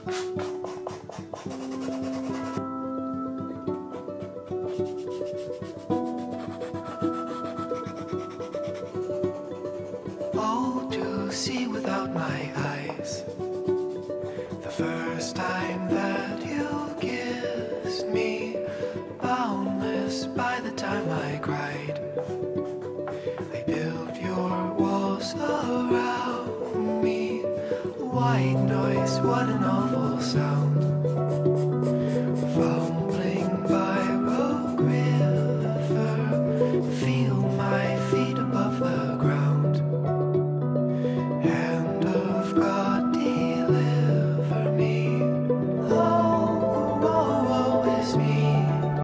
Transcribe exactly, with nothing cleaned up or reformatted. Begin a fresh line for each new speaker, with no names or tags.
Oh, to see without my eyes, the first time that you kissed me, boundless by the time I cried. I built your walls around me, white noise, what an awful sound.